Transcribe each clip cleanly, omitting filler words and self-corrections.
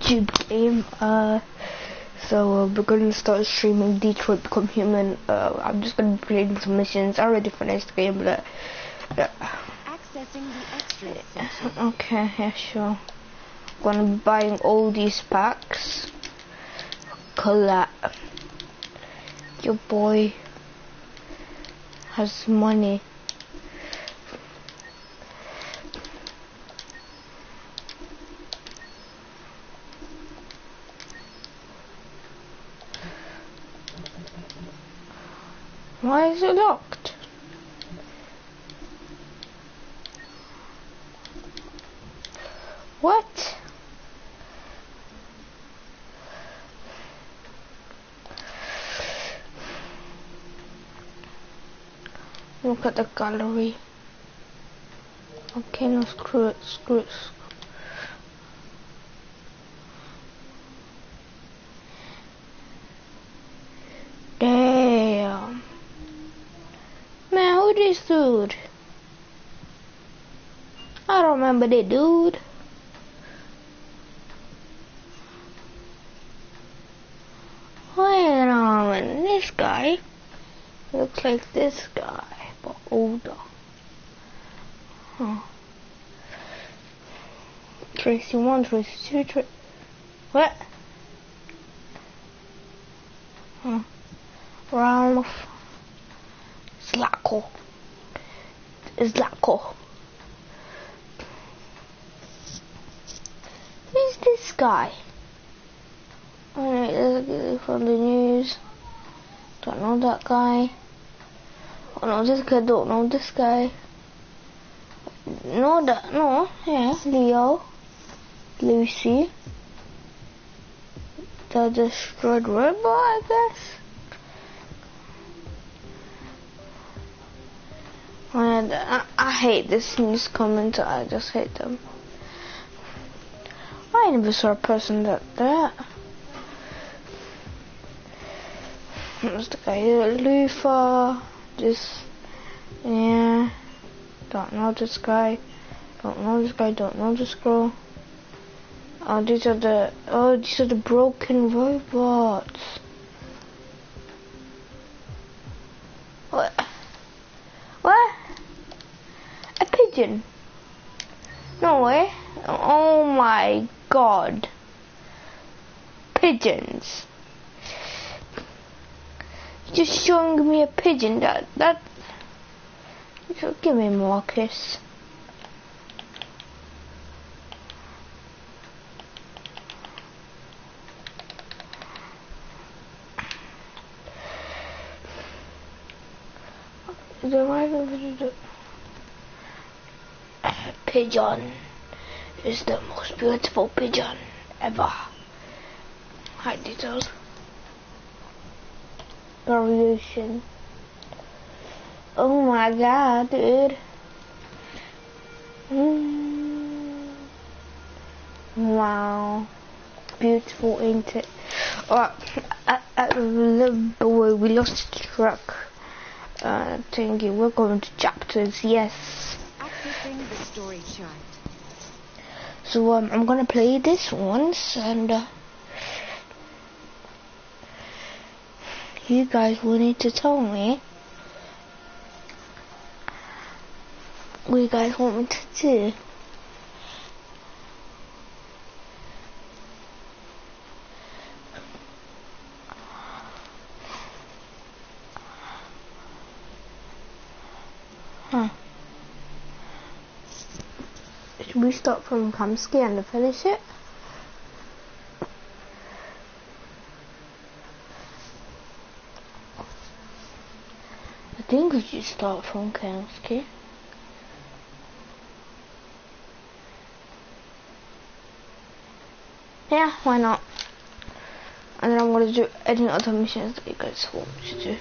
YouTube game. So we're gonna start streaming Detroit Become Human. I'm just gonna be playing some missions. I already finished the game, but accessing the extras section. okay, yeah, sure. Gonna be buying all these packs. Collab. Your boy has money. Why is it locked? What? Look at the gallery. Okay, no, screw it, screw it. Damn. Man, who this dude? I don't remember that dude. Wait a minute, this guy looks like this guy, but older. Huh. Tracy 1, Tracy 2, what? Huh. Ralph Zlatko. Who's this guy? Alright, let's from the news. Don't know that guy. Oh no, this guy, don't know this guy. Yeah, Leo. Lucy. The destroyed robot, I guess. And I hate this news commenter. I just hate them. I never saw a person like that. There's the guy here, Lufa. This, yeah. Don't know this guy. Don't know this guy. Don't know this girl. Oh, these are the broken robots. What? What? A pigeon? No way. Oh my god. Pigeons. You're just showing me a pigeon. That. Give me Marcus. The right over the pigeon is the most beautiful pigeon ever. High details. Variation. Oh my god, dude. Wow. Beautiful, ain't it? We lost the truck. Thingy, we're going to chapters, yes. Accessing the story chart. So I'm gonna play this once, and you guys will need to tell me what you guys want me to do. Should we start from Kamsky and finish it? I think we should start from Kamsky. Yeah, why not? And then I'm gonna do any other missions that you guys want me to do.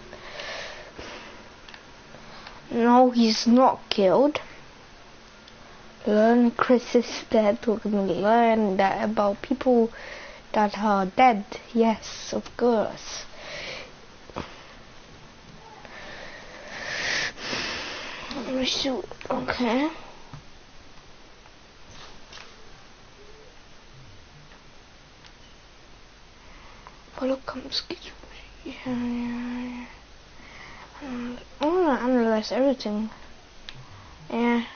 No, he's not killed. Learn Chris is dead. We're gonna learn that about people that are dead. Yes, of course. Let me shoot. Okay. Follow comes. Yeah. I wanna analyze everything. Yeah.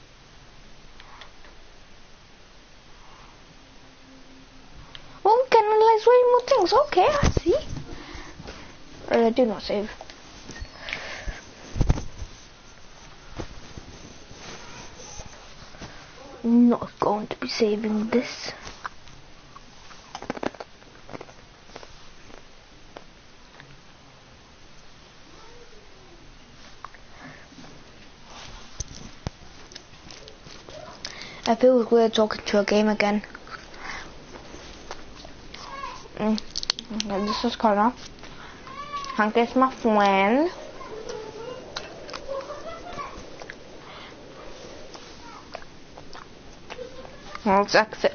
Oh, we can analyze way more things. Okay, I see. I do not save. Not going to be saving this. I feel like we're talking to a game again. This is Connor. Hank is my friend. Let's exit.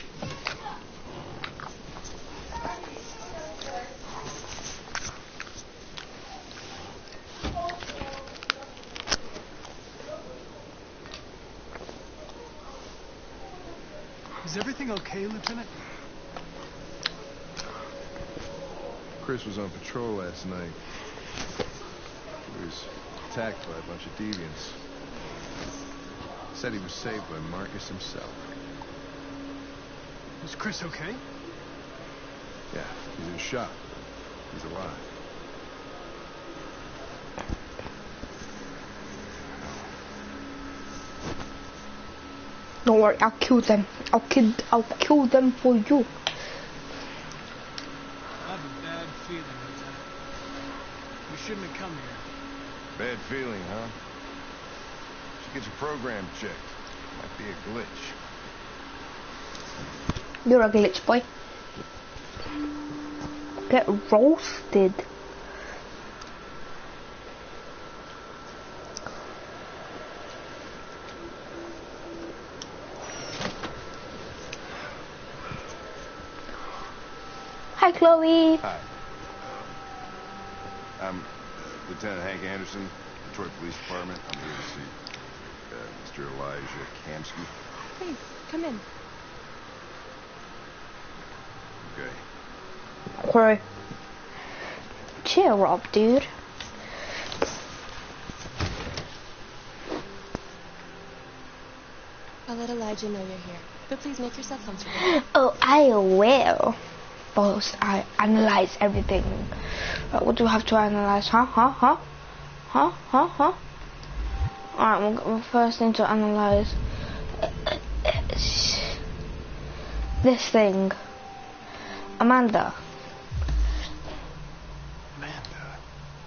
Is everything okay, Lieutenant? Chris was on patrol last night. He was attacked by a bunch of deviants. Said he was saved by Marcus himself. Is Chris okay? Yeah, he's in shock. He's alive. Don't worry, I'll kill them. I'll kill them for you. I have a bad feeling, Lieutenant. We shouldn't have come here. Bad feeling, huh? Should get your program checked. Might be a glitch. You're a glitch boy. Get roasted. Hi, Chloe. Hi. I'm Lieutenant Hank Anderson, Detroit Police Department. I'm here to see Mr. Elijah Kamsky. Please, come in. Okay. Chloe. Cheer up, dude. I'll let Elijah know you're here. But please make yourself comfortable. Oh, I will. Boss, I analyze everything. What do you have to analyze? Huh? Alright, we'll first need to analyze this thing. Amanda. Amanda.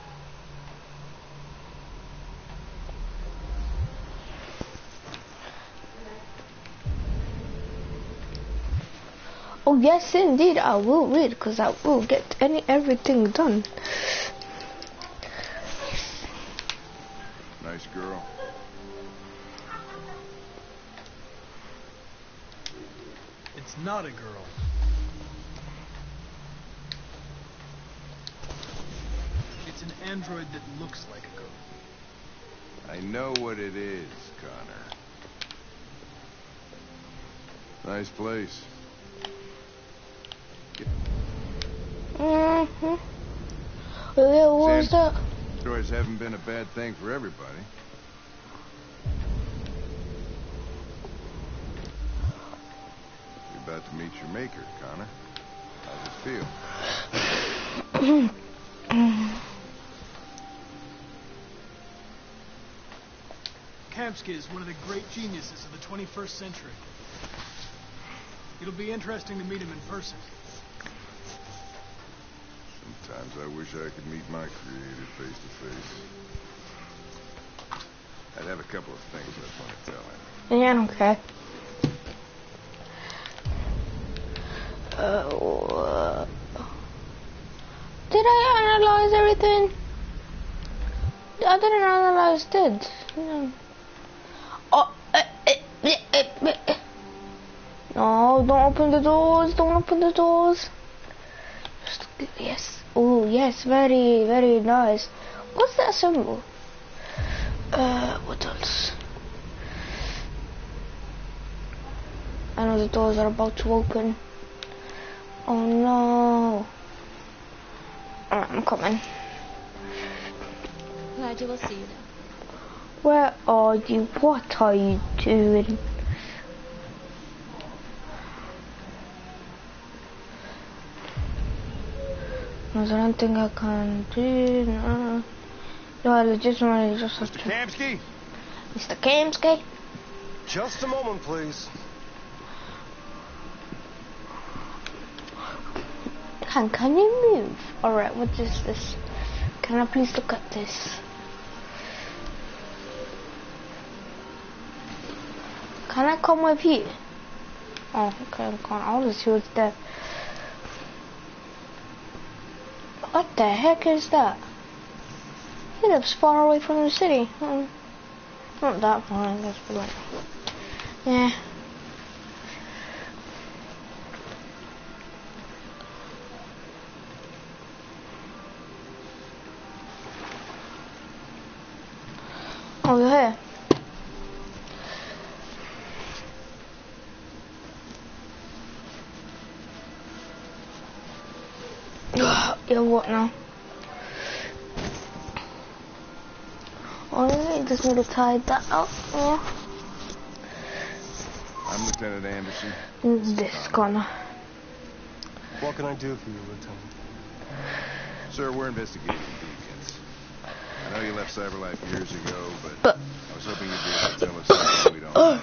Oh yes, indeed, I will read because I will get everything done. Nice girl. It's not a girl. It's an android that looks like a girl. I know what it is, Connor. Nice place. Yeah, what was that? Androids haven't been a bad thing for everybody. You're about to meet your maker, Connor. How's it feel? Kamsky is one of the great geniuses of the 21st century. It'll be interesting to meet him in person. Sometimes I wish I could meet my creator face to face. I'd have a couple of things I'd want to tell him. Yeah, I don't care. Did I analyze everything? I didn't analyze it. No. Oh, no, don't open the doors. Don't open the doors. Yes. Oh, yes. Very, very nice. What's that symbol? What else? I know the doors are about to open. Oh no. Alright, I'm coming. Glad you will see you now. Where are you? What are you doing? Is there anything I can do? No, I legitimately just have Mr. to... Kamsky? Mr. Kamsky? Just a moment, please. Can you move? Alright, what is this? Can I please look at this? Can I come with you? Oh, okay, I can't. I'll just see what's there. What the heck is that? He lives far away from the city. Not that far, I guess, but like... Yeah. Oh, you're here. Yeah, what now? Oh, I just need to tie that up. Yeah. I'm Lieutenant Anderson. This corner. What can I do for you, Lieutenant? Sir, we're investigating deviants. I know you left CyberLife years ago, but I was hoping you'd be able to tell us something we don't know.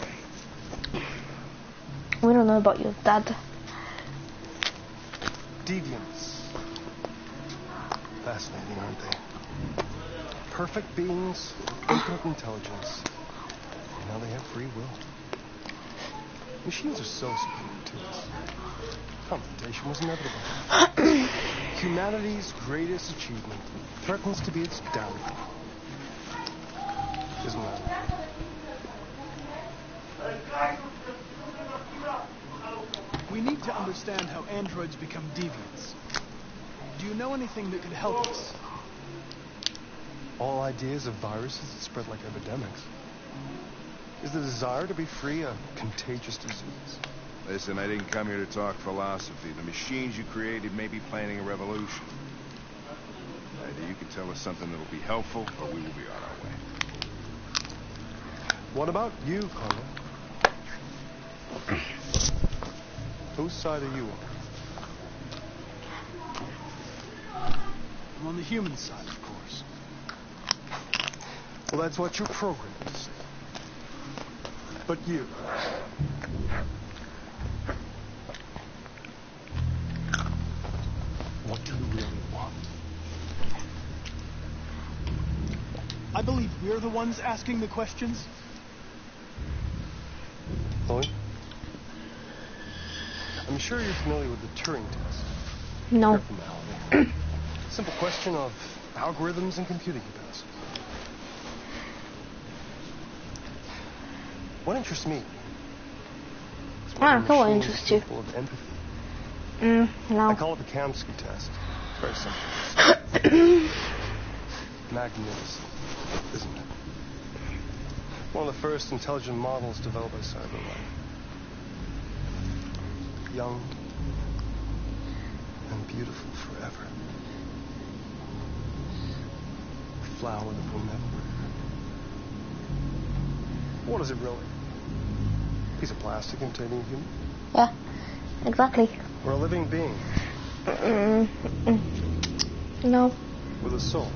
We don't know about your dad. Deviants. Fascinating, aren't they? Perfect beings, infinite intelligence. And now they have free will. Machines are so superior to us. Confrontation was inevitable. Humanity's greatest achievement threatens to be its downfall. Isn't that right? We need to understand how androids become deviants. Do you know anything that could help us? All ideas of viruses that spread like epidemics. Is the desire to be free a contagious disease? Listen, I didn't come here to talk philosophy. The machines you created may be planning a revolution. Either you can tell us something that'll be helpful, or we will be on our way. What about you, Connor? Whose side are you on? I'm on the human side, of course. Well, that's what your program is. But you... what do you really want? I believe we're the ones asking the questions. Chloe? I'm sure you're familiar with the Turing test. No. Pure formality. Simple question of algorithms and computing capacity. What interests me is whether Go on, machines interests are you. capable of empathy. No. I call it the Kamsky test. It's very simple. Magnificent, isn't it? One of the first intelligent models developed by CyberLife. Young and beautiful forever. A flower that will never wither. What is it really? A piece of plastic containing a human? Yeah, exactly. Or a living being No. with a soul?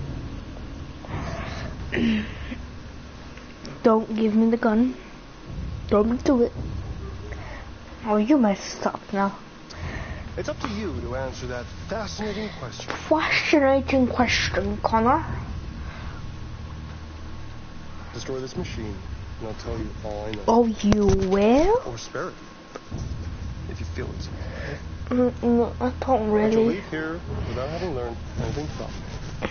Don't give me the gun. Don't do it. Oh, you messed up now. It's up to you to answer that fascinating question. Fascinating question, Connor. Destroy this machine, and I'll tell you all I know. Oh, you will? Or spare it, if you feel it's No, I don't But you'll really. leave here without having learned anything from me.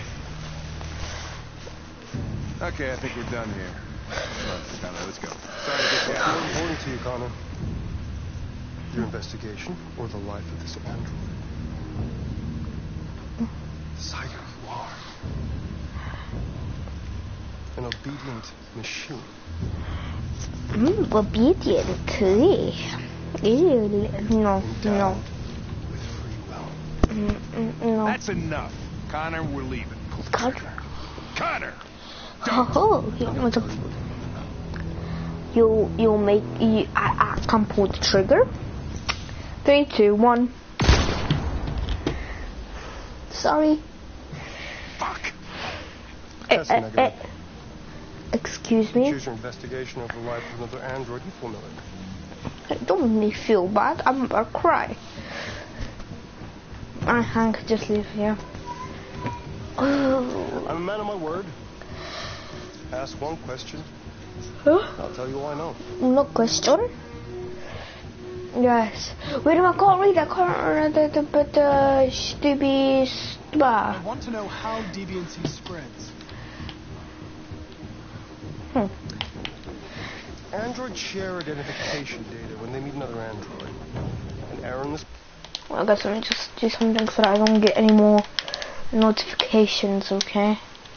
Okay, I think we're done here. Connor, let's go. Sorry to get What's you more out. important to you, Connor? Your investigation or the life of this android? Decide who you are. An obedient machine. Obedient. No, no. Endowed with free will. No. That's enough. Connor, we're leaving. Connor. Connor! Oh, you make I can pull the trigger. 3, 2, 1. Sorry. Fuck! Excuse me. Choose your investigation of the life of another android. You feel Miller. Don't make me feel bad. I'm about to cry. Hank, just leave here. Oh. I'm a man of my word. Ask one question. Huh? I'll tell you all I know. No question. Yes. Wait a minute, I can't read. I can't read the stupid. I want to know how deviancy spreads. Androids share identification data when they meet another android. And Aaron's... Well, I guess let me just do something so that I don't get any more notifications, okay?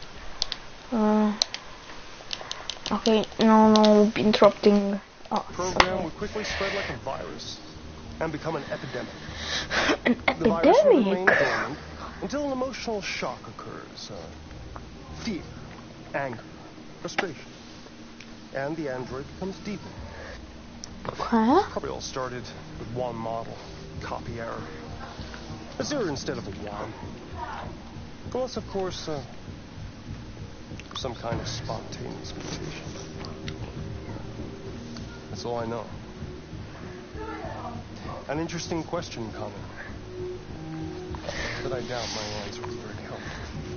Okay, no, interrupting. Oh, program okay. would quickly spread like a virus and become an epidemic. An The virus will remain epidemic? dormant until an emotional shock occurs. Fear, anger, frustration. And the android becomes deeper. Huh? Probably all started with one model, copy error. A 0 instead of a 1. Unless, of course, some kind of spontaneous mutation. That's all I know. An interesting question, Connor. But I doubt my answer was very helpful.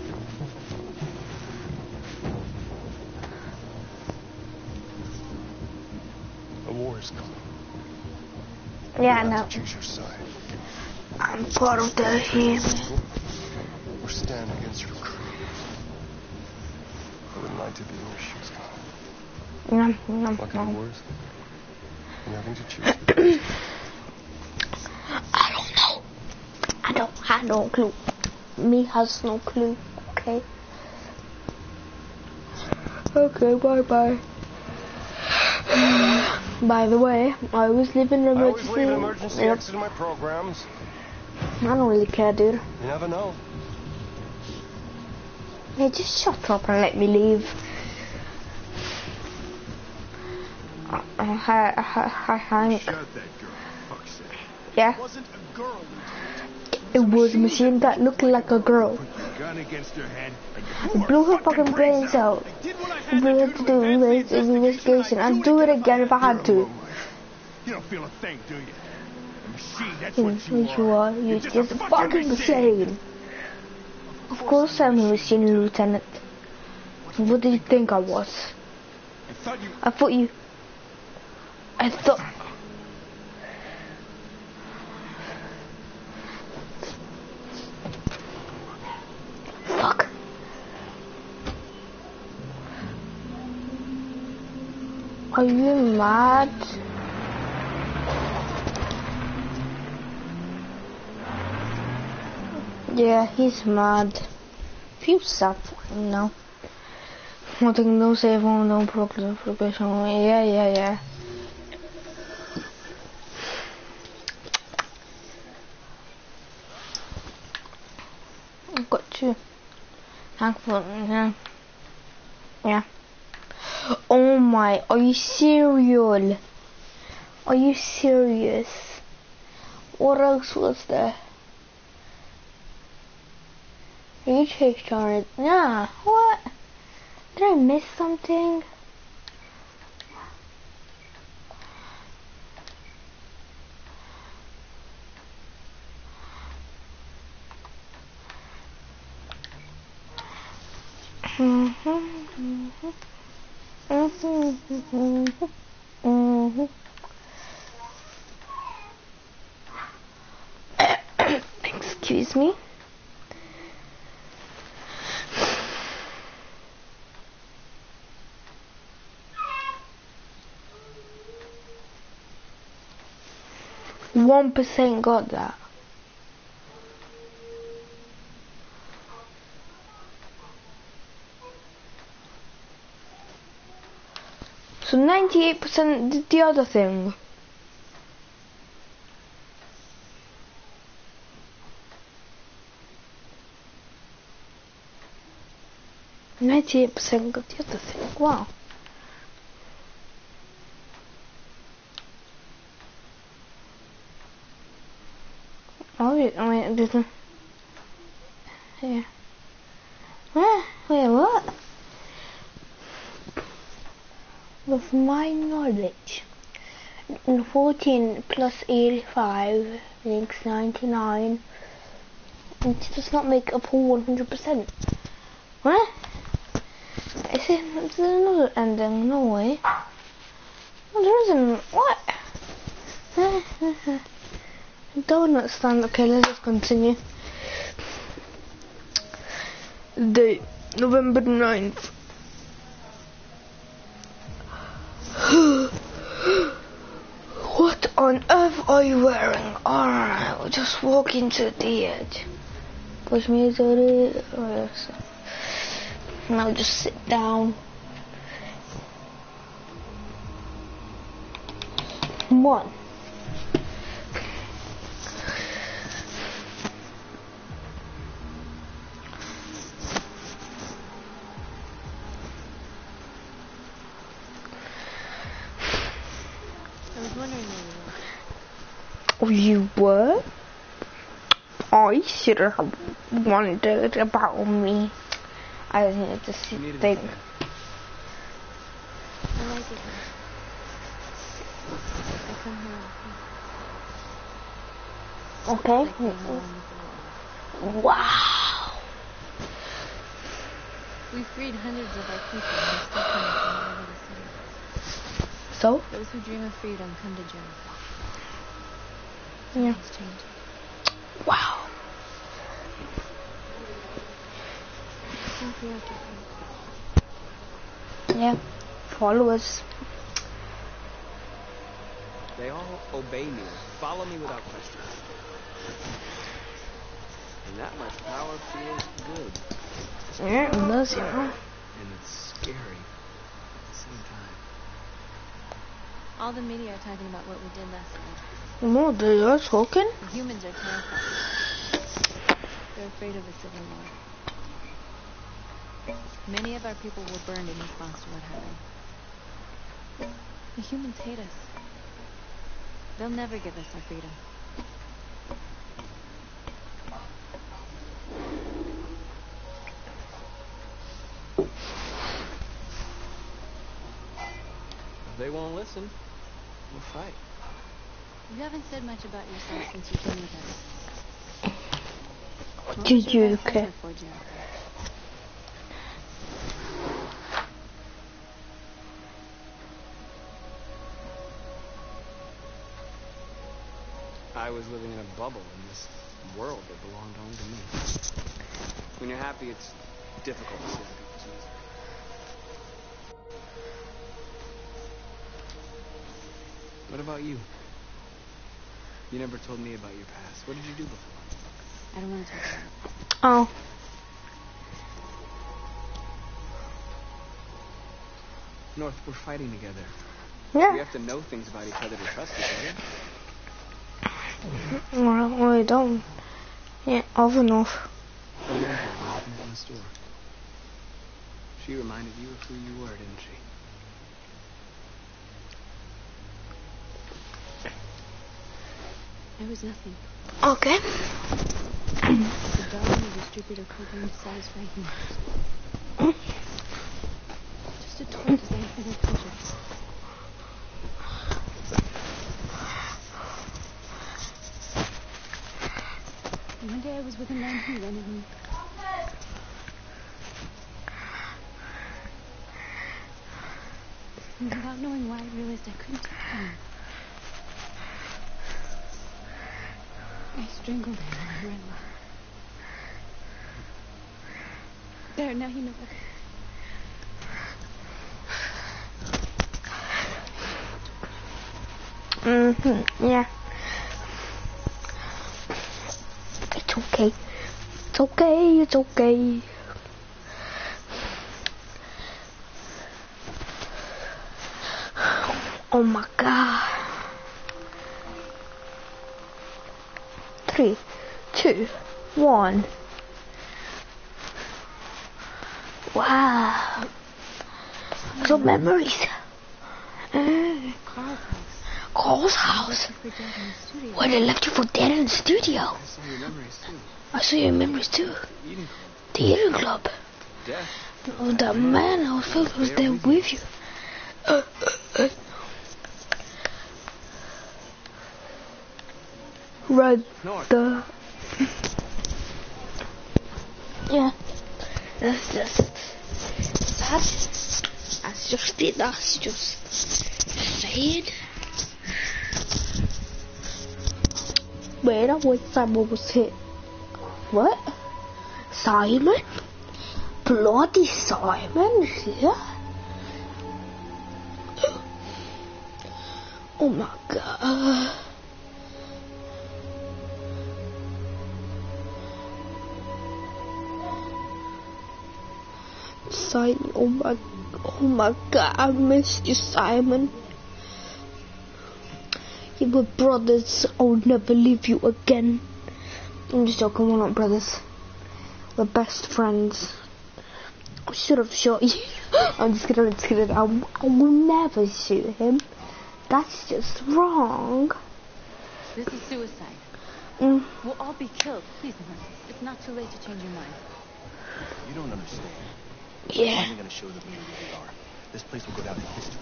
A war is coming. Yeah, You no. have to choose your side. I'm part of the team. Or stand against your crew. I wouldn't like to be in your shoes, Connor. What could be No. worse? Nothing to choose. I don't know. I don't have no clue. Me has no clue. Okay. Okay, bye. By the way, I always leave an I always emergency. leave an emergency exit in my programs. I don't really care, dude. You never know. Hey, just shut up and let me leave. Hi, Hank. Shut that girl, fuck's sake. Yeah, It wasn't a girl, Lieutenant. it was a machine that looked like a girl. Put your gun against her head and It blew her fucking brains out. I did what I It had blew her to to do do to advance the investigation. I'd do it again if I had to. You don't feel a thing, do you? A machine, that's what you are. You're just a fucking machine. Of course I'm a machine, Lieutenant. What did you think I was? I thought Fuck. Are you mad? Yeah, he's mad. Feel sad for him now. Wat ik nog even van de progression. Yeah. Got you. Yeah. Oh my, are you serious? Are you serious? What else was there? Recharge. Yeah, what? Did I miss something? Excuse me. One % got that. So 98% did the other thing. 98% of the other thing. Wow. Oh, wait, didn't. Yeah. Wait, what? With my knowledge, 14 plus 85 makes 99. It does not make a full 100%. What? Is there another ending? No way. No, there isn't. What? I don't understand. Okay, let's just continue. Date, November 9th. What on earth are you wearing? Alright, we'll just walk into the edge. Push me to the... Now just sit down. One. I was wondering where you were. Oh, you were? I should have wondered about me. I just needed to think. I like it here. I come here often. Okay. Like being alone with the world. Wow. We freed hundreds of our people and we're still coming from all over the city. So? Those who dream of freedom come to jail. Yeah. It's changing. Wow. So preoccupied. Yeah. Followers. They all obey me, follow me without question. And that much power feels good. Yeah, it does, you know. And it's scary at the same time. All the media are talking about what we did last night. No, they are talking. The humans are terrified. They're afraid of a civil war. Many of our people were burned in response to what happened. The humans hate us. They'll never give us our freedom. If they won't listen, we'll fight. You haven't said much about yourself since you came with us. What What did was your you best care? effort for Jericho? I was living in a bubble in this world that belonged only to me. When you're happy, it's difficult to see other people's misery. What about you? You never told me about your past. What did you do before? I don't want to talk about it. Oh. North, we're fighting together. We Yeah. have to know things about each other to trust each other. Well, I don't. Yeah, often enough. I met her when we met in the store. She reminded you of who you were, didn't she? I was nothing. Okay. The darling of distributor program to satisfy humans. Just a toy designed for their pleasure. And one day I was with a man who wanted me. And without knowing why, I realized I couldn't take him. I strangled him and I ran away. There, now you know everything. Yeah. It's okay. It's okay. It's okay. Oh my god. 3, 2, 1. Wow. Some memories. Carl's house. Where they left you for dead in the studio. I saw your memories too. I saw your memories too. Eating The eating club. death. Oh, that man I felt was there with you. Right. North. Yeah. That's just it. That's just saying. Wait, I wish Simon was hit. What? Simon? Bloody Simon is here? Oh my god. Simon, oh my god, I missed you, Simon. You were brothers, I'll never leave you again. I'm just joking, we're not brothers. We're best friends. I should have shot you. I'm just kidding. I will never shoot him. That's just wrong. This is suicide. Mm. We'll all be killed. Please, Nemesis. It's not too late to change your mind. You don't understand. I'm Yeah. finally gonna show them who we really are. This place will go down in history.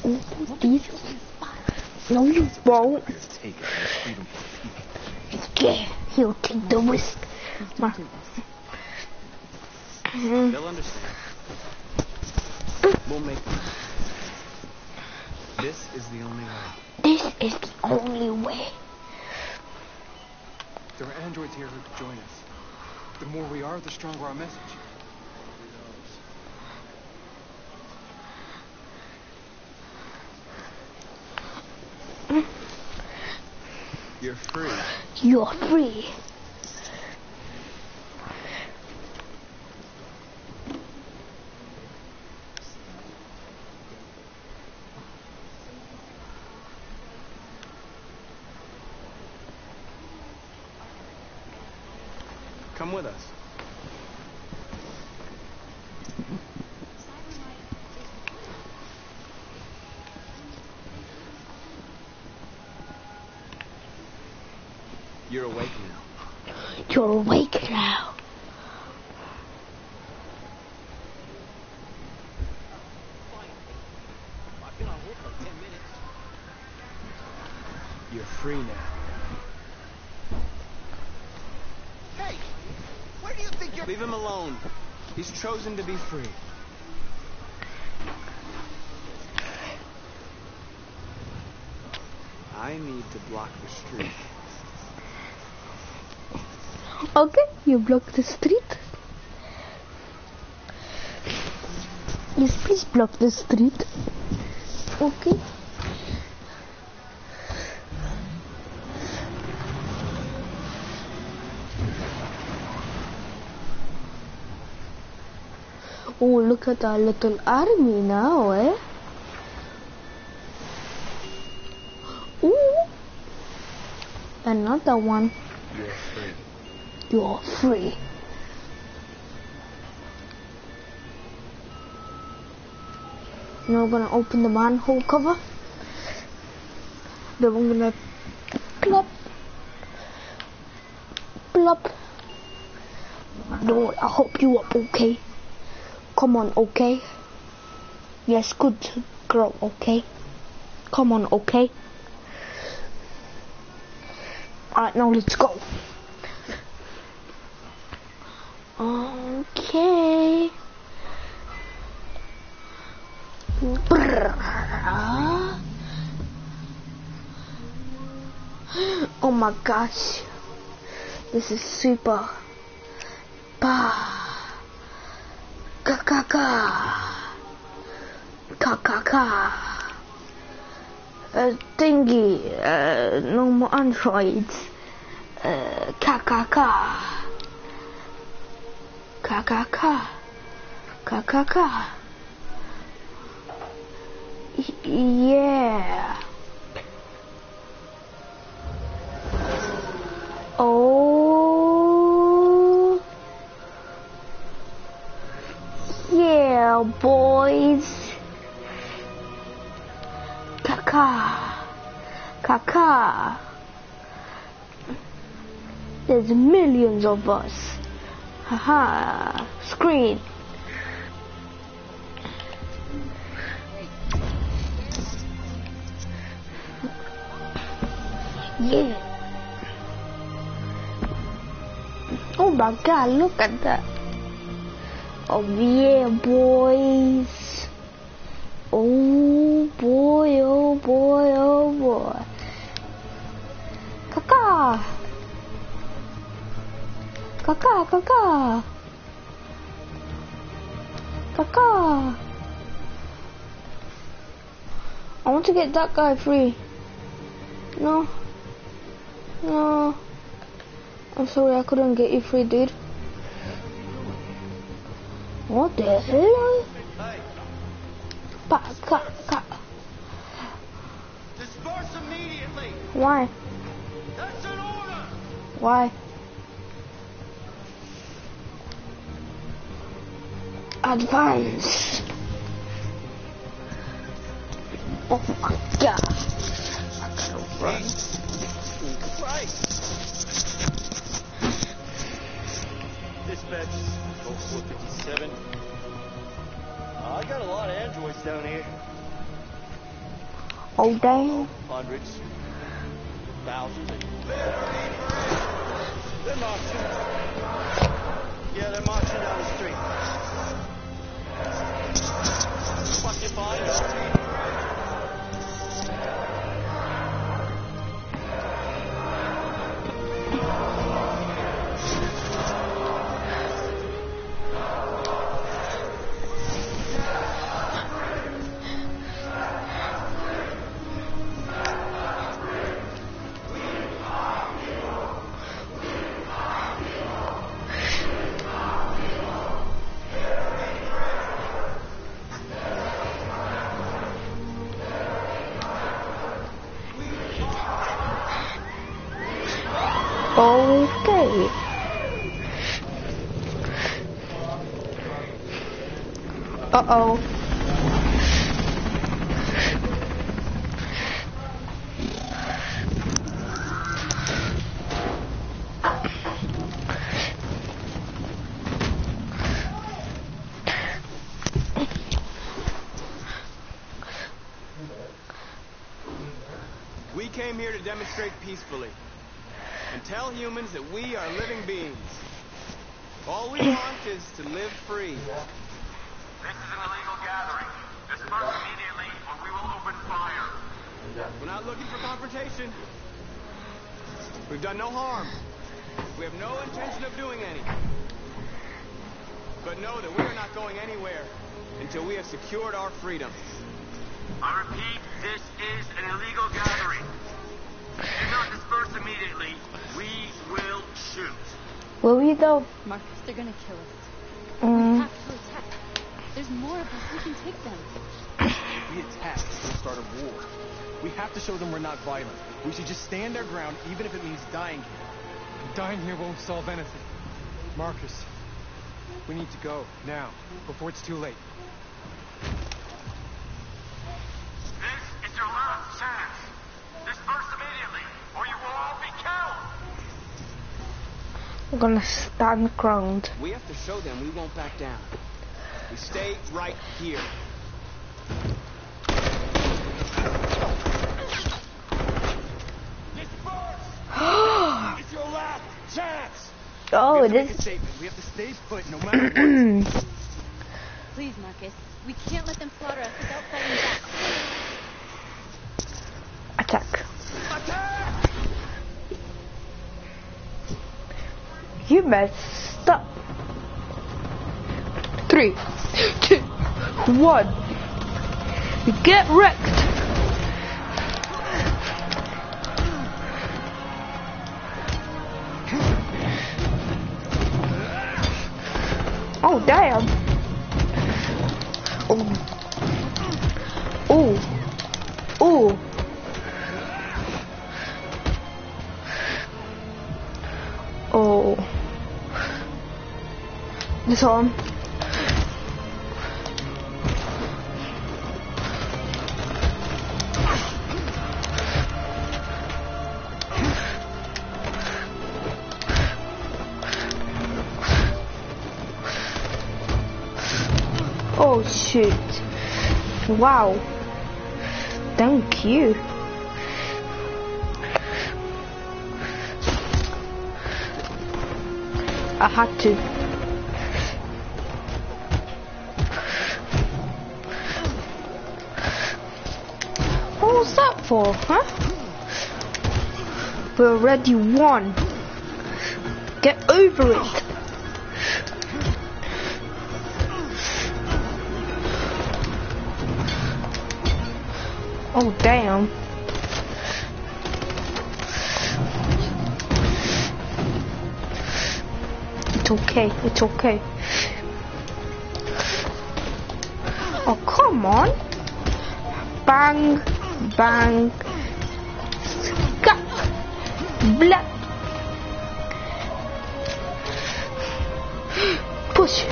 No, you won't. Let's take it as freedom for the people. Yeah, he'll take the risk. Let's do this. They'll understand. We'll make them. This is the only way. This is the only way. There are androids here who could join us. The more we are, the stronger our message. You're free. You're free. Come with us. You're awake now. You're awake now. You're free now. Hey! Where do you think you're... Leave him alone. He's chosen to be free. I need to block the street. Okay, you block the street. Yes, please block the street. Okay. Oh, look at our little army now, eh? Ooh. Another one. You're free. You're free. Now we're gonna open the manhole cover. Then we're gonna plop. Plop. Lord, I hope you are okay. Come on, okay? Yes, good girl, okay? Come on, okay? Alright, now let's go. Okay. Oh my gosh. This is super. Bah. Ka ka ka. Ka ka ka. Thingy. No more androids. Ka ka ka. Ka ka ka. Ka ka ka. Yeah. Oh. Yeah. boys. Kaka. Kaka. There's millions of us. Haha. Screen. Yeah. Oh my god, look at that. Oh yeah, boys. Oh boy, oh boy, oh boy. Kaka. Kaka, kaka. Kaka. I want to get that guy free. No. No. I'm sorry, I couldn't get you free, dude. What the hell? Disperse immediately. Why? That's an order. Why? Advance. Oh my god. I gotta run. Christ. Dispatch, Go 457. I got a lot of androids down here. Oh damn. Hundreds. Thousands. They're marching. Yeah, they're marching down the street. Fucking find them. Okay. Uh-oh. We came here to demonstrate peacefully and tell humans that we are living beings. All we want is to live free. This is an illegal gathering. Disperse immediately or we will open fire. We're not looking for confrontation. We've done no harm. We have no intention of doing any. But know that we are not going anywhere until we have secured our freedom. I repeat, this is an illegal gathering. If you do not disperse immediately, we will shoot. Will we though? Marcus, they're gonna kill us. We Mm. have to attack. There's more of us. We can take them. If we attack, we'll start a war. We have to show them we're not violent. We should just stand our ground, even if it means dying here. Dying here won't solve anything. Marcus, we need to go, now, before it's too late. This is your last chance. Disperse immediately or you will all be killed. I'm gonna stand ground. We have to show them we won't back down. We stay right here. It's your last chance. Oh, we have to make a this. statement. We have to stay put no matter what. Please, Marcus. We can't let them slaughter us without fighting back. Attack. Attack! You messed up. 3, 2, 1. Get wrecked. Oh damn. Oh. Oh. Oh. Oh. This one. Oh shit. Wow. Thank you. I had to. What was that for, huh? We already won. Get over it. Oh damn. It's okay, it's okay. Oh come on. Bang, bang. Scat. Blah. Push.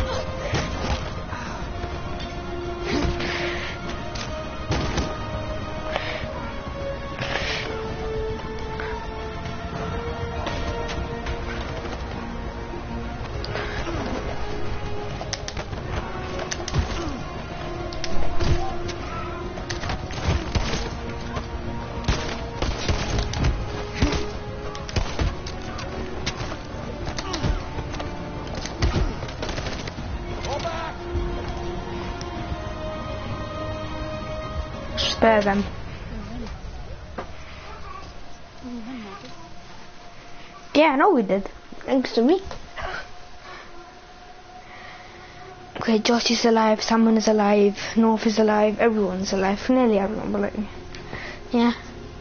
Spare them. Yeah, I know we did. Thanks to me. Okay, Josh is alive, Salmon is alive, North is alive, everyone's alive. Nearly everyone, but like, yeah.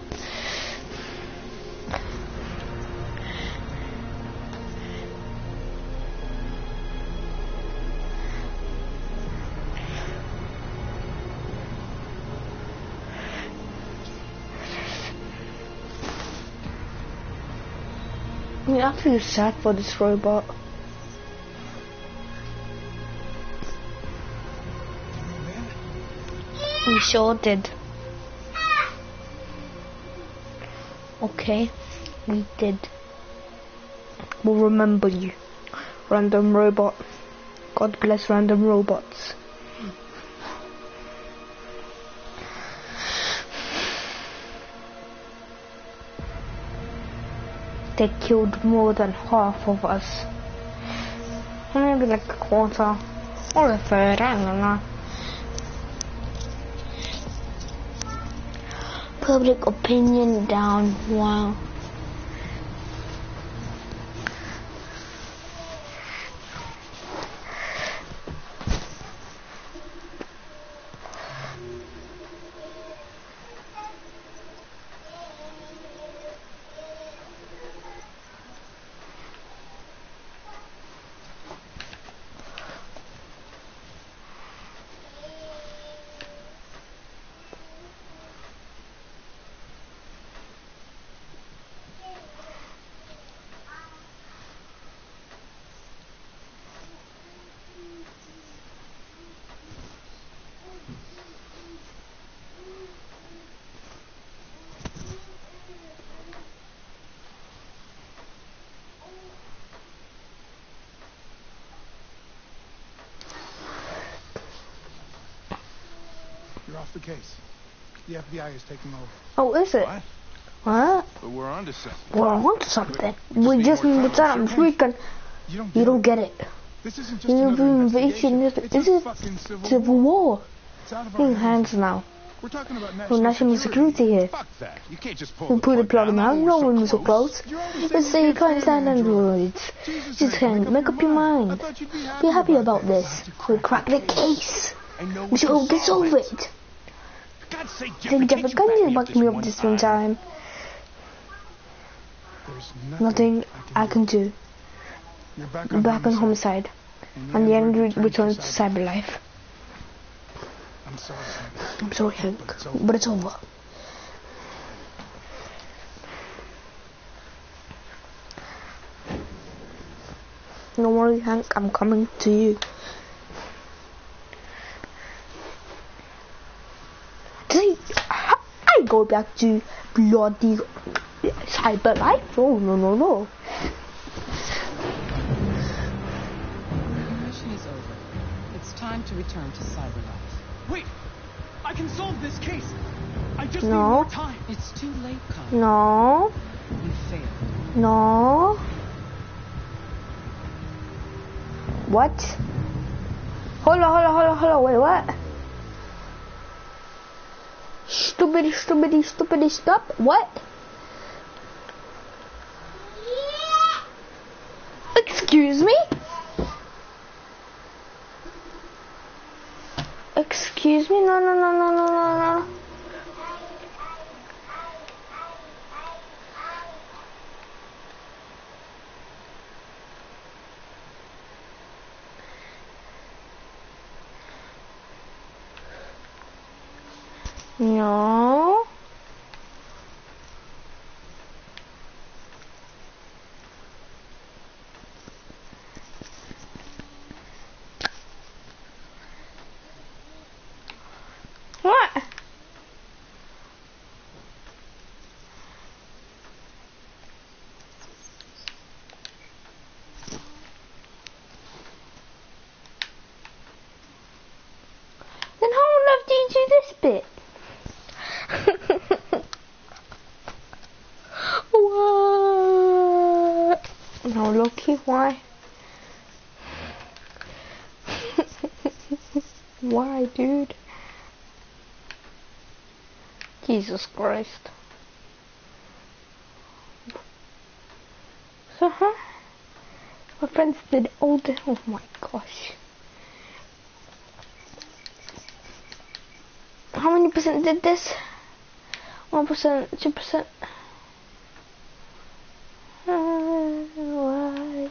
I mean, I feel sad for this robot. We sure did. Okay, we did. We'll remember you. Random robot. God bless random robots. They killed more than half of us. Maybe like a quarter. Or a third, I don't know. Public opinion down. Wow. You're off the case. The FBI is taking over. Oh, is it? What? What? But we're onto something. We're on to something. We just need to tell them freaking. You don't get it. This isn't just You another know, invasion. investigation. This It's a is fucking civil war. It's out of In our hands now. We're talking about We're national security here. Fuck that. You can't just pull We put the plug now. No one was so close. Let's say you can't stand androids. Just can't make up your mind. Be happy about this. We cracked the case. We should all get over it. God's sake, Think Jeff can back me up this one time. There's Nothing I can do. You're back I'm back on homicide. And the android returns to cyber life. I'm sorry. I'm sorry, Hank, but it's over. Don't worry, Hank, I'm coming to you. See, I go back to bloody cyber life? Oh, no, no, no. The mission is over. It's time to return to Cyberlife. Wait! I can solve this case! I just need No. more time! It's too late, Kyle. No. You failed. No. What? Hold on, wait, what? Stupidity, stop. What? Excuse me? Excuse me? No. No. What? Then how on earth do you do this bit? What? No, Loki, why? Why, dude? Jesus Christ. So, huh? My friends did all the... Oh my gosh. How many percent did this? 1%, 2%. Why?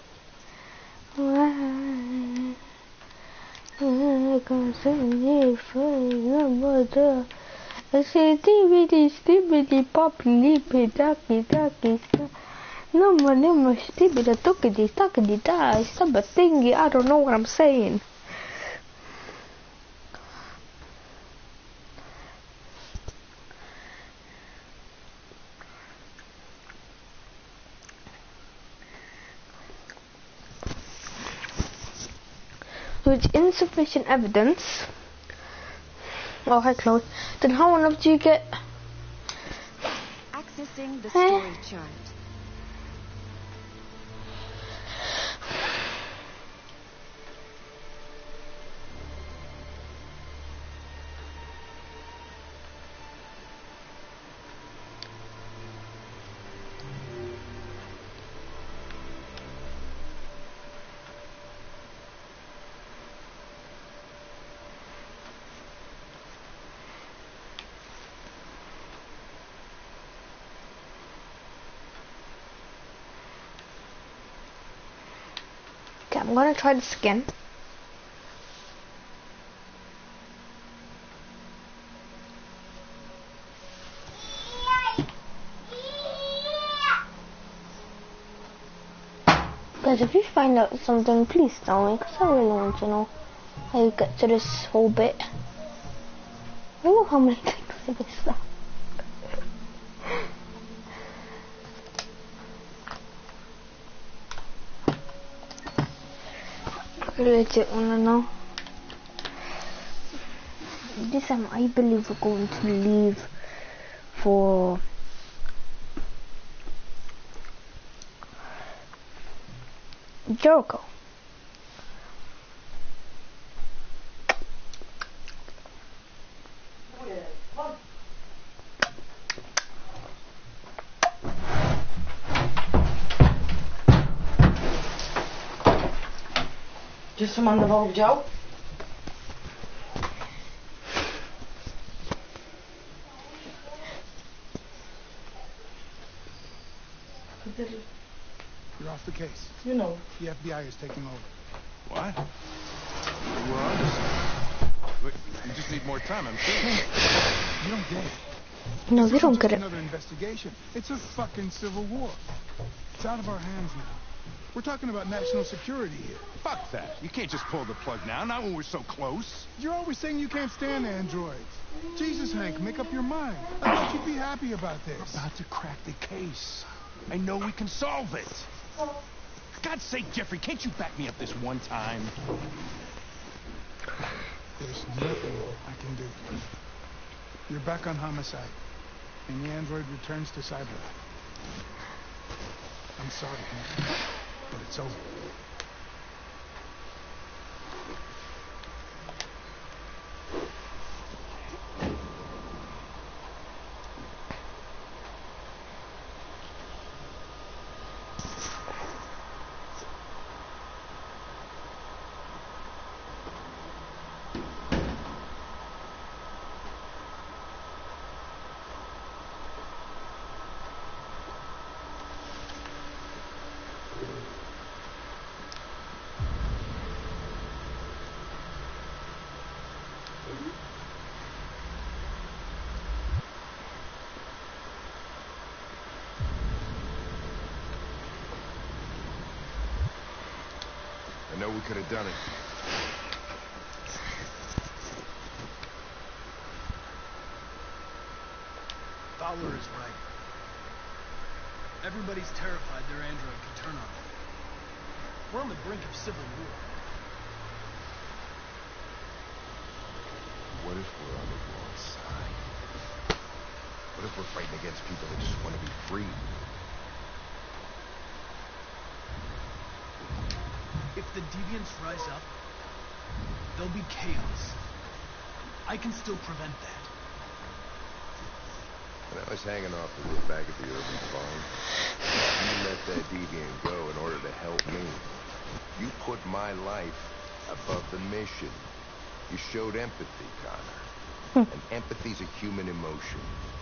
Cause I need for number. I say stibidi poppy ducky no more stibidi tuckity die. Stop a thingy, I don't know what I'm saying. With insufficient evidence. Oh, hi, Chloe. Then how on earth do you get... Accessing the story chart. Okay, I'm gonna try this again. Guys, if you find out something, please tell me, because I really want to know how you get to this whole bit. I don't know how many things I missed out. I legit wanna know. This time I believe we're going to leave for Jericho. Just some on the road, Joe? You're off the case. You know. The FBI is taking over. What? We're on to something. Look, we just need more time, I'm sure. You don't get it. No, This we don't isn't get just it. another investigation. It's a fucking civil war. It's out of our hands now. We're talking about national security here. Fuck that. You can't just pull the plug now, not when we're so close. You're always saying you can't stand androids. Jesus, Hank, make up your mind. I thought you'd be happy about this. About to crack the case. I know we can solve it. For God's sake, Jeffrey, can't you back me up this one time? There's nothing I can do. You're back on homicide, and the android returns to Cyberlife. I'm sorry, man, but it's over. I know we could have done it. Fowler is right. Everybody's terrified their android could turn on them. We're on the brink of civil war. What if we're on the wrong side? What if we're fighting against people that just want to be free? If the deviants rise up, there'll be chaos. I can still prevent that. When I was hanging off the roof back at the urban farm, you let that deviant go in order to help me. You put my life above the mission. You showed empathy, Connor. And empathy's a human emotion.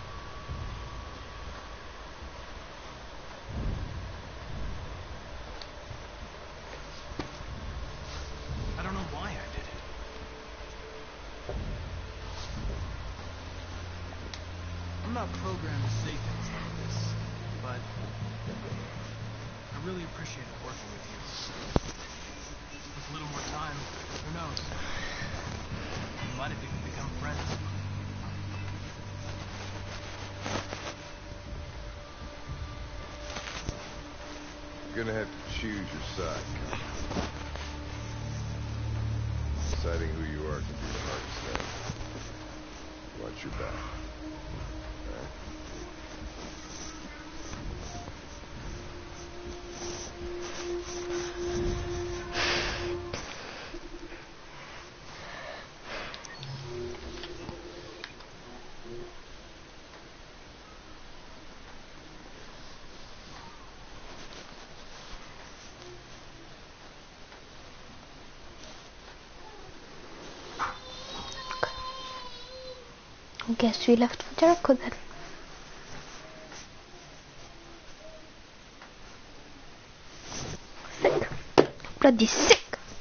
I don't know why I did it. I'm not programmed to say things like this, but I really appreciated working with you. With a little more time, who knows? We might have even become friends. You're gonna have to choose your side, Connor. Deciding who you are can be the hardest thing. Watch your back. All right? I guess we left for Jericho then. Sick. Bloody sick.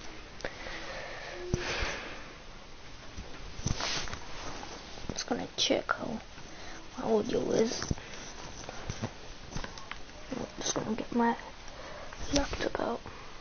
Just gonna check how my audio is. I'm just gonna get my laptop out.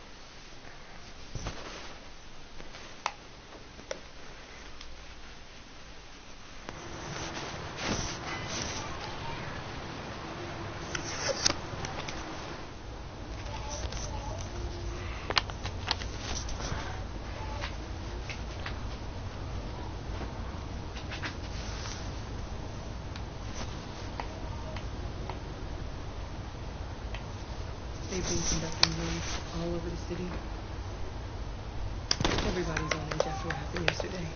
They've been conducting raids all over the city. Everybody's on edge after what happened yesterday.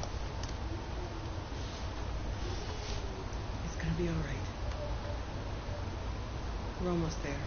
It's gonna be alright. We're almost there.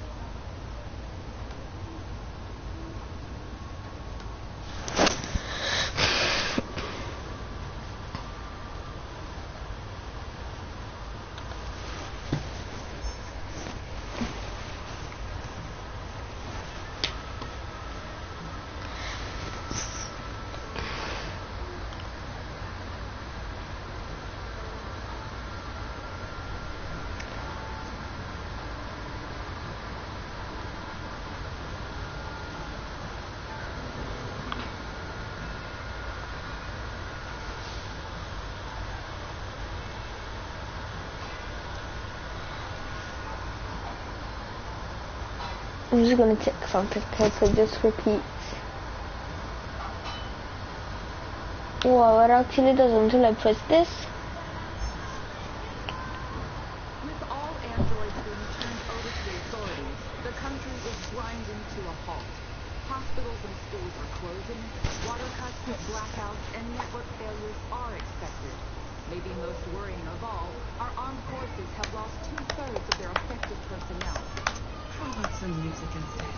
I'm just gonna check something, okay, so just repeat. Wow, it actually does until I press this. With all androids being turned over to the authorities, the country is grinding to a halt. Hospitals and schools are closing, water cuts, blackouts, and network failures are expected. Maybe most worrying of all, our armed forces have lost 2/3 of their effective personnel. How about some music instead?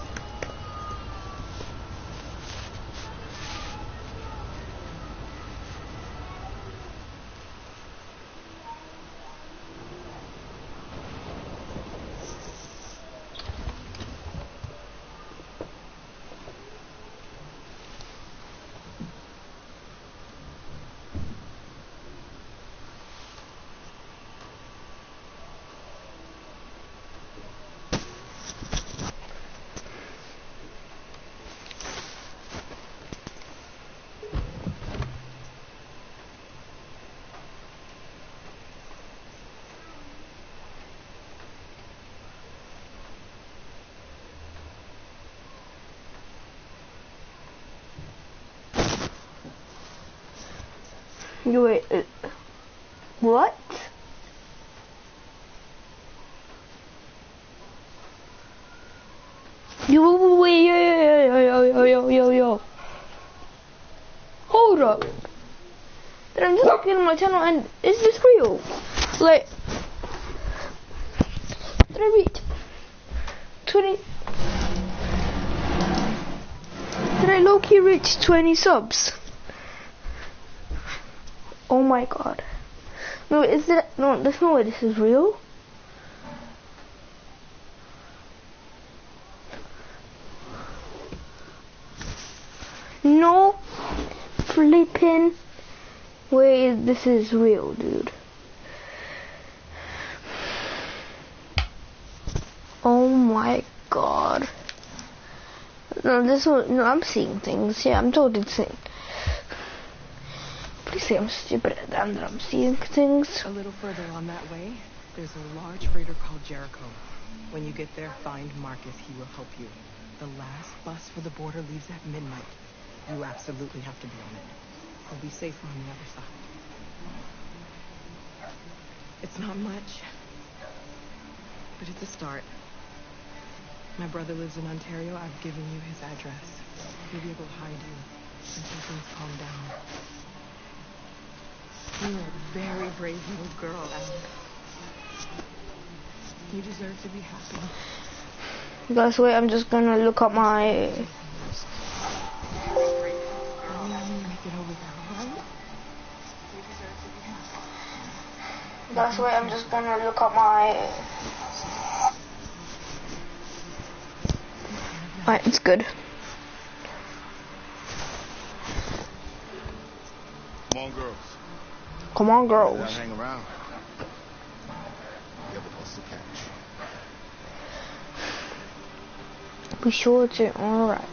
You wait, what? You wait, yo. Hold up. Then I'm just looking at my channel and is this real? Like, did I reach 20? Did I low-key reach 20 subs? Oh my god. No, is that, no, there's no way this is real. No flipping way this is real, dude. Oh my god. No, this one, no, I'm seeing things. Yeah, I'm totally seeing. Please say I'm stupid and that I'm seeing things. A little further on that way, there's a large freighter called Jericho. When you get there, find Marcus. He will help you. The last bus for the border leaves at midnight. You absolutely have to be on it. I'll be safer on the other side. It's not much, but it's a start. My brother lives in Ontario. I've given you his address. He'll be able to hide you until things calm down. You're a very brave little girl, Alice. You deserve to be happy. Guys, wait, I'm just gonna look up my... Guys, wait, I'm just gonna look up my... Alright, it's good. Come on, girls. Come on, girls. Hang around. You have a bus to catch. Be sure to, alright.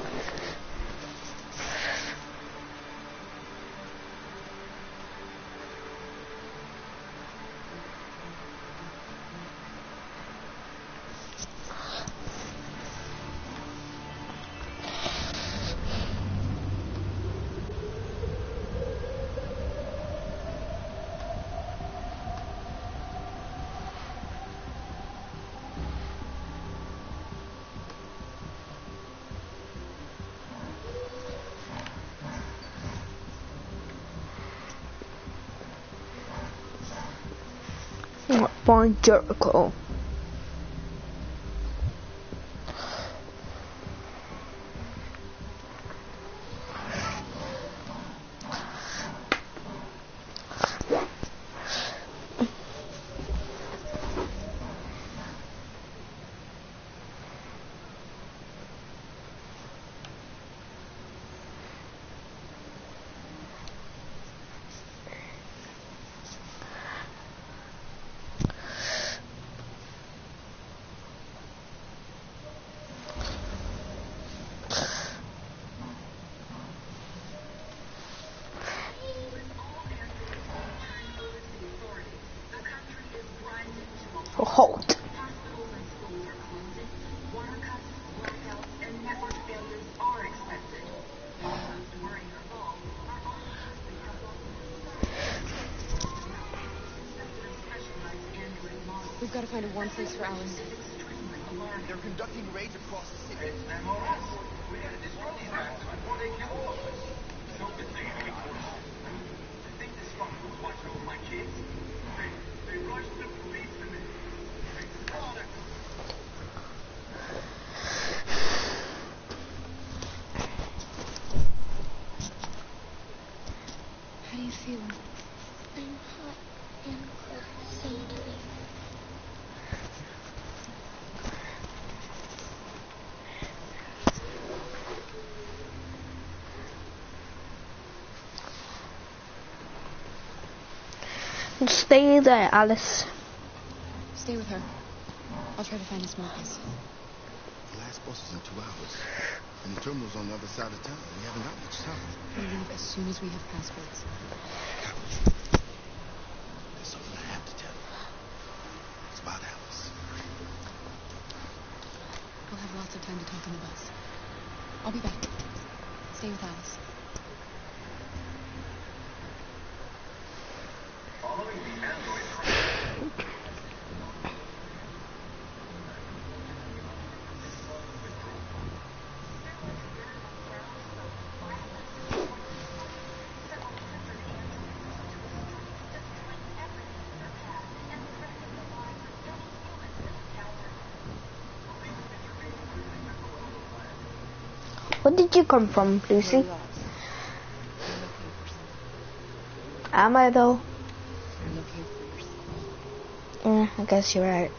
Find Jericho. Halt. We've got to find a warm place for Alice. They're conducting raids across the city. We gotta destroy these bastards before they kill all of us. Stupid thing to be forced. I think the scoundrels watching over my kids. They rushed the police to me. How do you feel? I'm hot and cold sometimes. Stay there, Alice. Stay with her. I'll try to find this Marcus. The last bus is in 2 hours. And the terminal's on the other side of town. We haven't got much time. We'll leave as soon as we have passports. There's something I have to tell you. It's about Alice. We'll have lots of time to talk on the bus. I'll be back. Stay with Alice. Following the android Where did you come from, Lucy? Am I though? Yeah, I guess you're right.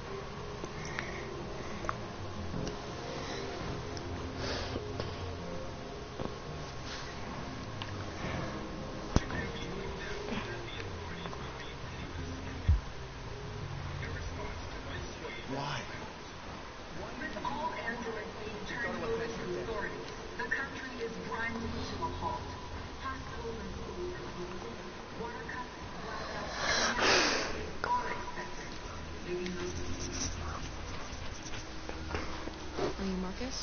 Why? With all androids being turned over to authorities, the country is grinding to a halt. Hospitals and schools are closing. Water cuts, blackouts, and are expected. Leaving those... Are you Marcus?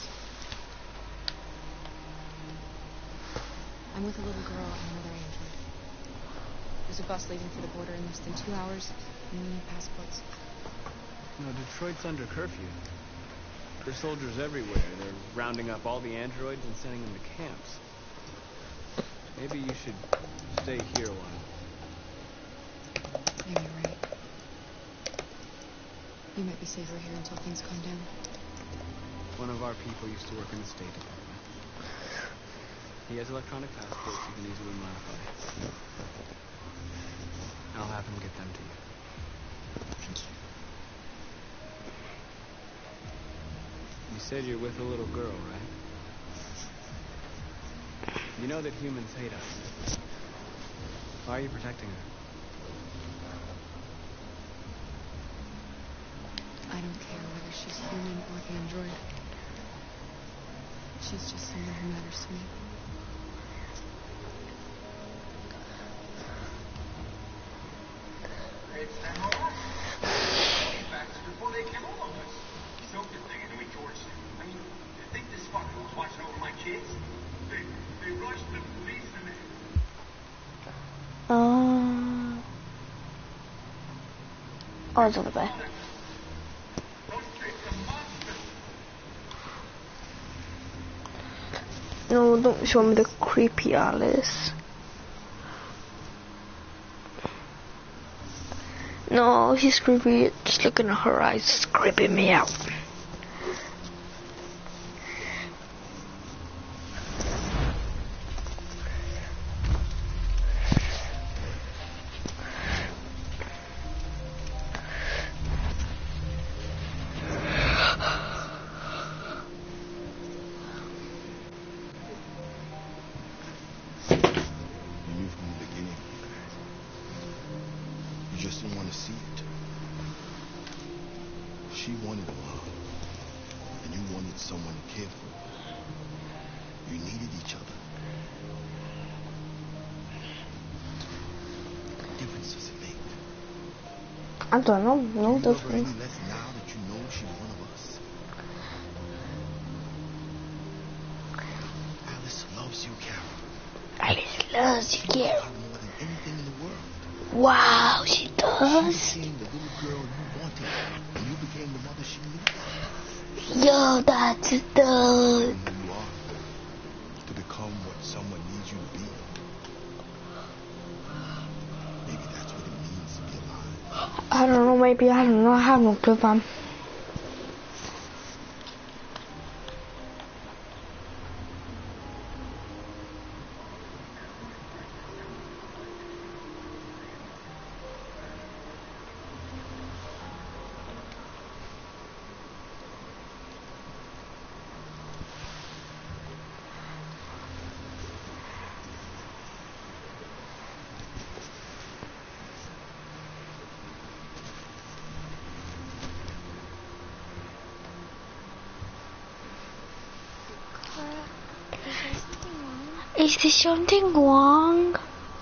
I'm with a little girl and another android. There's a bus leaving for the border in less than 2 hours, and we need passports. You know, Detroit's under curfew. There's soldiers everywhere. They're rounding up all the androids and sending them to camps. Maybe you should stay here a while. Yeah, you're right. You might be safer here until things calm down. One of our people used to work in the State Department. He has electronic passports you can easily modify. I'll have him get them to you. Thank you. You said you're with a little girl, right? You know that humans hate us. Why are you protecting her? I don't care whether she's human or android. She's just someone who matters to me. It's them all. These bastards before they kill all of us. Stupid thing to be tortured. I mean, you think this fucker was watching over my kids? They rushed the police to me. Oh, it's over there. No, don't show me the creepy Alice. No, she's creepy. Just looking at her eyes, it's creeping me out. Just didn't want to see it. She wanted love, and you wanted someone to care for. You needed each other. What difference does it make? I don't know. No Do you love her difference. any less now that you know she's one of us? Alice loves you, Carol. Alice loves you, Carol. More than anything in the world. Wow, she She does. became the little girl you wanted. Yo, that's dope. Who you are, to become what someone needs you to be. Maybe that's what it means to be alive. I don't know, maybe, I don't know, I have no clue, fam. Is there something wrong?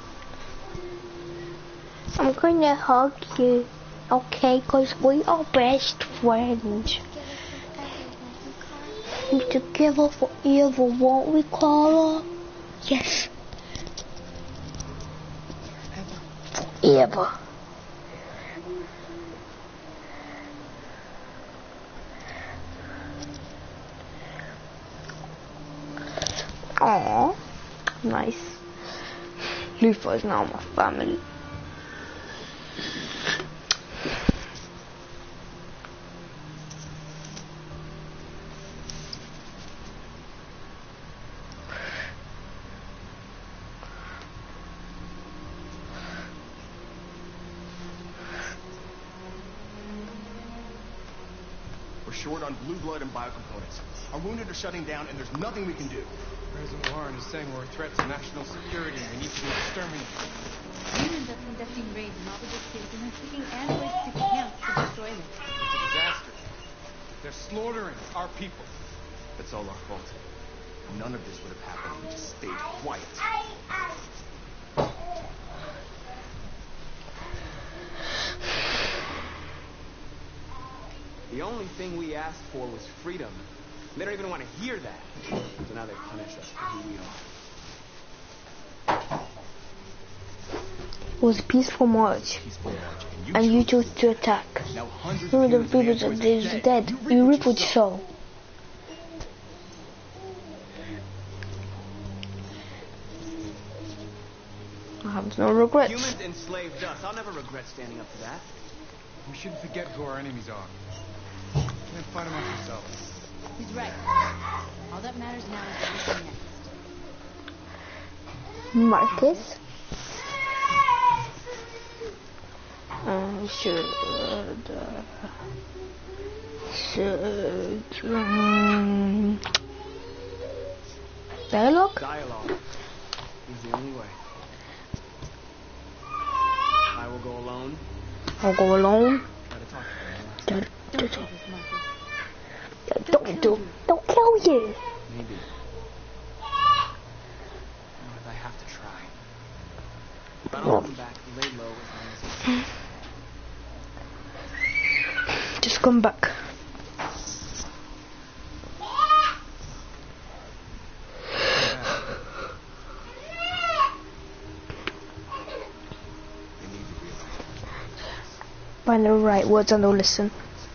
I'm gonna hug you, okay? Cause we are best friends. We together forever, won't we, Clara? Yes. Forever. Aww. Nice. Lufa is now my family. We're short on blue blood and biocomponents. Our wounded are shutting down, and there's nothing we can do. President Warren is saying we're a threat to national security and we need to be exterminated. Humans are conducting raids in all the big cities and they're taking androids to camps to destroy them. It's a disaster. They're slaughtering our people. It's all our fault. None of this would have happened if we just stayed quiet. The only thing we asked for was freedom. They don't even want to hear that. So now they punish us for who we are. It was a peaceful march. And you chose to attack. Some of the people that is dead. You reap what you sow. I have no regrets. Humans enslaved us. I'll never regret standing up to that. We shouldn't forget who our enemies are. Can't fight amongst ourselves. He's right. All that matters now is what we do next. Marcus. Dialogue? Dialogue is the only way. I will go alone. I'll go alone. Try to talk to them. Don't kill you. Maybe. But I have to try. If I don't come back, lay low as long as Just come back. Find the right words and don't listen.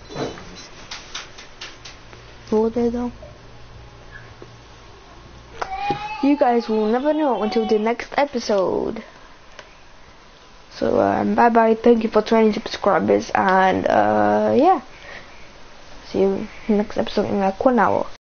Will they though? You guys will never know until the next episode. So bye bye. Thank you for 20 subscribers and yeah. See you in the next episode in like 1 hour.